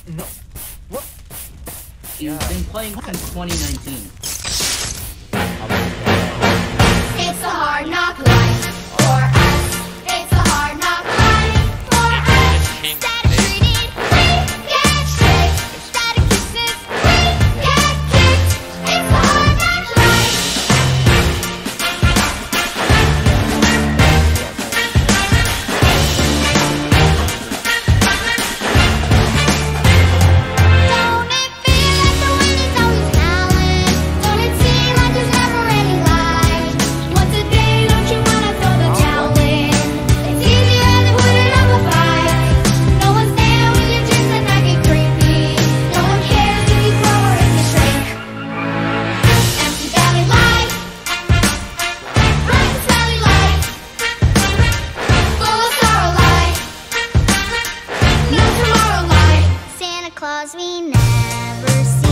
No. What? He's been playing since 2019. It's a hard knock life for us. It's a hard knock life for us. Static treated, we get strict. Static kisses, we get kicked. It's a hard knock life. Don't it feel like the wind is always howling? Don't it seem like there's never any light? Once a day, don't you wanna throw the towel in? It's easier than putting up a fight. No one's there when your dreams at night get creepy. No one cares if you grow or if you shrink. Empty belly life, bright and smelly life, full of sorrow life, no tomorrow life. Santa Claus we never see.